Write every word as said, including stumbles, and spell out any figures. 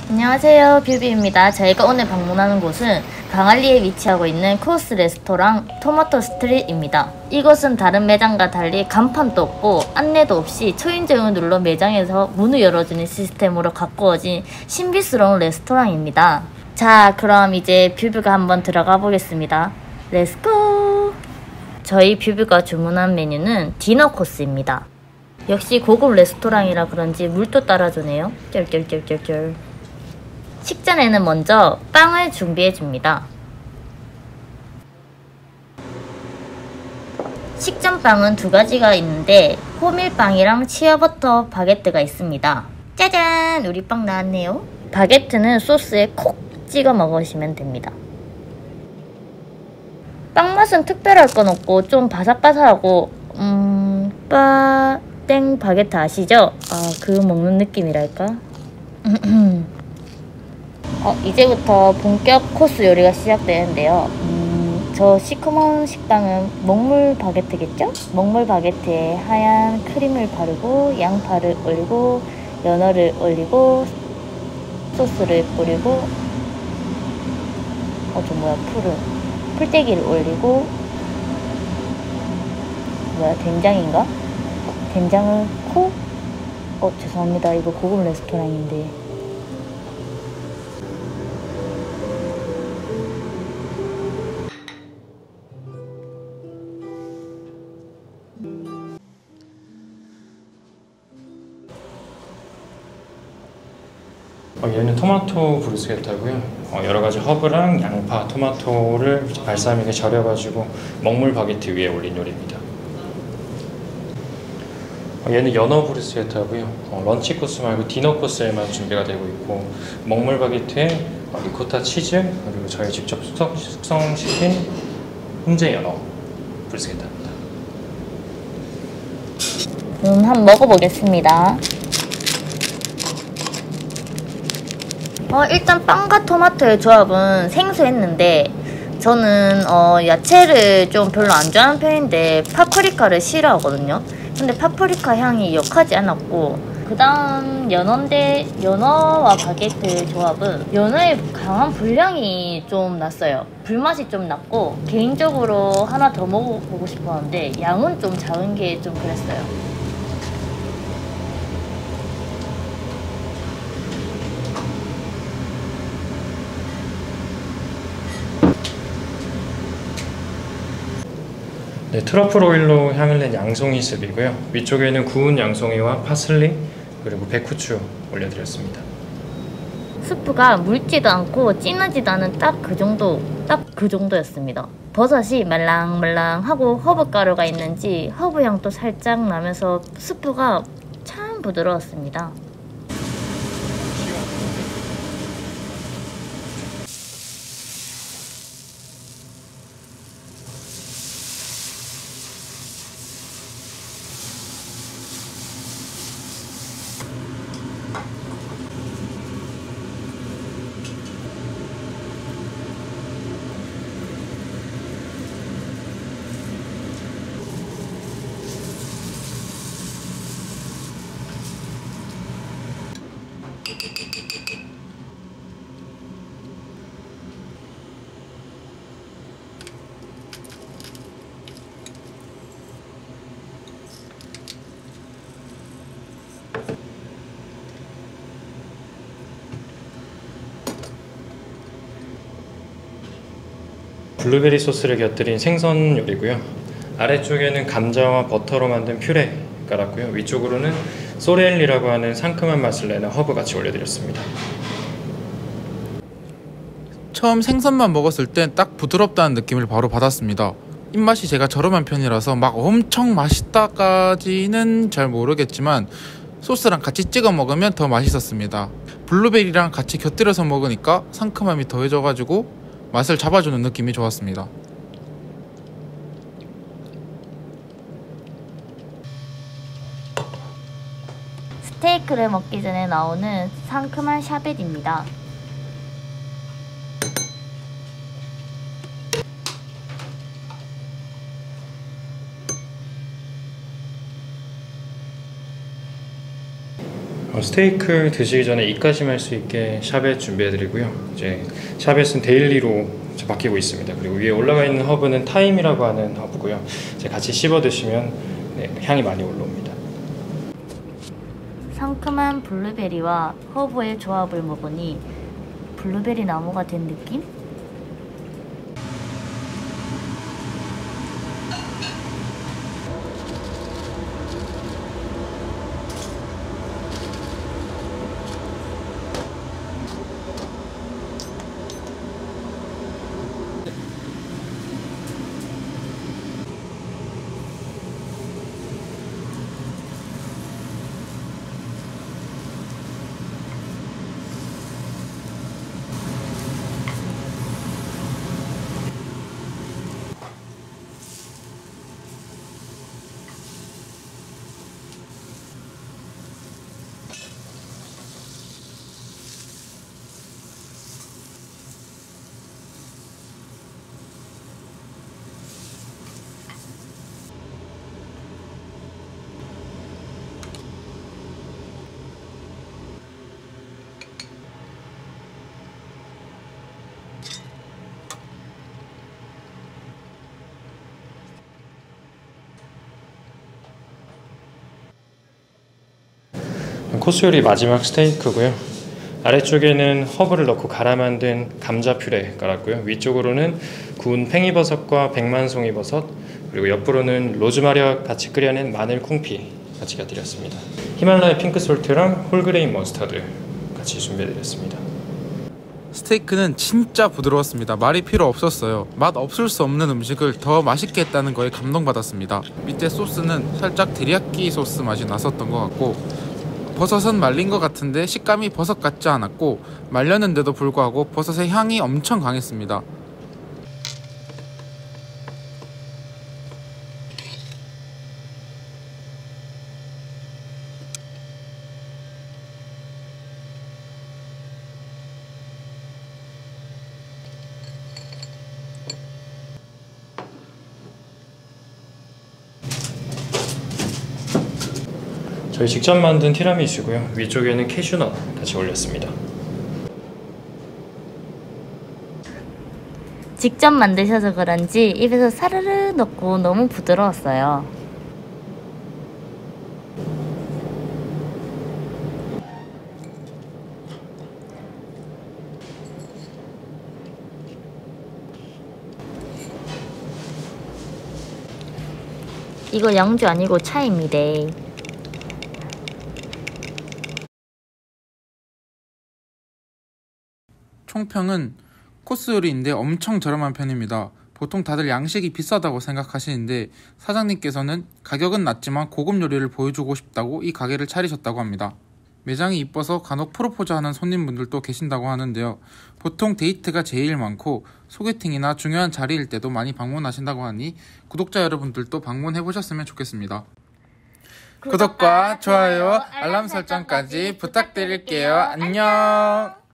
안녕하세요, 뷰비입니다. 저희가 오늘 방문하는 곳은 강안리에 위치하고 있는 코스 레스토랑 토마토 스트릿입니다. 이곳은 다른 매장과 달리 간판도 없고 안내도 없이 초인종을 눌러 매장에서 문을 열어주는 시스템으로 가꾸어진 신비스러운 레스토랑입니다. 자, 그럼 이제 뷰비가 한번 들어가 보겠습니다. 렛츠고! 저희 뷰비가 주문한 메뉴는 디너 코스입니다. 역시 고급 레스토랑이라 그런지 물도 따라주네요. 쩔쩔쩔쩔쩔. 식전에는 먼저 빵을 준비해줍니다. 식전빵은 두 가지가 있는데 호밀빵이랑 치아버터 바게트가 있습니다. 짜잔! 우리 빵 나왔네요. 바게트는 소스에 콕 찍어 먹으시면 됩니다. 빵 맛은 특별할 건 없고 좀 바삭바삭하고 음... 빠땡 바게트 아시죠? 아, 그거 먹는 느낌이랄까? 어, 이제부터 본격 코스 요리가 시작되는데요. 음, 저 시커먼 식빵은 먹물 바게트겠죠? 먹물 바게트에 하얀 크림을 바르고 양파를 올리고 연어를 올리고 소스를 뿌리고 어, 저 뭐야, 풀을 풀떼기를 올리고 뭐야, 된장인가? 된장을 코? 어, 죄송합니다. 이거 고급 레스토랑인데. 어, 얘는 토마토 브루스케타고요. 어, 여러 가지 허브랑 양파, 토마토를 발사믹에 절여가지고 먹물 바게트 위에 올린 요리입니다. 어, 얘는 연어 브루스케타고요. 어, 런치 코스 말고 디너 코스에만 준비가 되고 있고 먹물 바게트에 어, 리코타 치즈 그리고 저희 직접 숙성, 숙성시킨 훈제 연어 브루스케타입니다. 음, 한번 먹어보겠습니다. 어, 일단 빵과 토마토의 조합은 생소했는데 저는 어, 야채를 좀 별로 안 좋아하는 편인데 파프리카를 싫어하거든요. 근데 파프리카 향이 역하지 않았고 그 다음 연어인데 연어와 바게트 조합은 연어의 강한 불향이 좀 났어요. 불맛이 좀 났고 개인적으로 하나 더 먹어보고 싶었는데 양은 좀 작은 게 좀 그랬어요. 네, 트러플 오일로 향을 낸 양송이 스프이고요. 위쪽에는 구운 양송이와 파슬리 그리고 백후추 올려드렸습니다. 스프가 묽지도 않고 진하지도 않은 딱 그 정도, 딱 그 정도였습니다. 버섯이 말랑말랑하고 허브가루가 있는지 허브 향도 살짝 나면서 스프가 참 부드러웠습니다. 블루베리 소스를 곁들인 생선 요리고요. 아래쪽에는 감자와 버터로 만든 퓨레 깔았고요. 위쪽으로는 소렐리라고 하는 상큼한 맛을 내는 허브 같이 올려드렸습니다. 처음 생선만 먹었을 땐 딱 부드럽다는 느낌을 바로 받았습니다. 입맛이 제가 저렴한 편이라서 막 엄청 맛있다까지는 잘 모르겠지만 소스랑 같이 찍어 먹으면 더 맛있었습니다. 블루베리랑 같이 곁들여서 먹으니까 상큼함이 더해져가지고 맛을 잡아주는 느낌이 좋았습니다. 스테이크를 먹기 전에 나오는 상큼한 샤벳입니다. 어, 스테이크 드시기 전에 입가심할 수 있게 샤벳 준비해드리고요. 이제 샤벳은 데일리로 바뀌고 있습니다. 그리고 위에 올라가 있는 허브는 타임이라고 하는 허브고요. 이제 같이 씹어 드시면 네, 향이 많이 올라옵니다. 상큼한 블루베리와 허브의 조합을 먹으니 블루베리 나무가 된 느낌? 코스 요리 마지막 스테이크고요. 아래쪽에는 허브를 넣고 갈아 만든 감자 퓨레 깔았고요. 위쪽으로는 구운 팽이버섯과 백만송이버섯, 그리고 옆으로는 로즈마리와 같이 끓여낸 마늘 콩피 같이 곁들였습니다. 히말라야 핑크솔트랑 홀그레인 머스타드 같이 준비해드렸습니다. 스테이크는 진짜 부드러웠습니다. 말이 필요 없었어요. 맛 없을 수 없는 음식을 더 맛있게 했다는 거에 감동받았습니다. 밑에 소스는 살짝 데리야끼 소스 맛이 났었던 것 같고, 버섯은 말린 것 같은데 식감이 버섯 같지 않았고, 말렸는데도 불구하고 버섯의 향이 엄청 강했습니다. 저희 직접 만든 티라미수고요. 위쪽에는 캐슈넛 같이 올렸습니다. 직접 만드셔서 그런지 입에서 사르르 녹고 너무 부드러웠어요. 이거 양주 아니고 차입니다. 총평은 코스 요리인데 엄청 저렴한 편입니다. 보통 다들 양식이 비싸다고 생각하시는데 사장님께서는 가격은 낮지만 고급 요리를 보여주고 싶다고 이 가게를 차리셨다고 합니다. 매장이 이뻐서 간혹 프로포즈하는 손님분들도 계신다고 하는데요. 보통 데이트가 제일 많고 소개팅이나 중요한 자리일 때도 많이 방문하신다고 하니 구독자 여러분들도 방문해보셨으면 좋겠습니다. 구독과 좋아요, 알람 설정까지 부탁드릴게요. 안녕.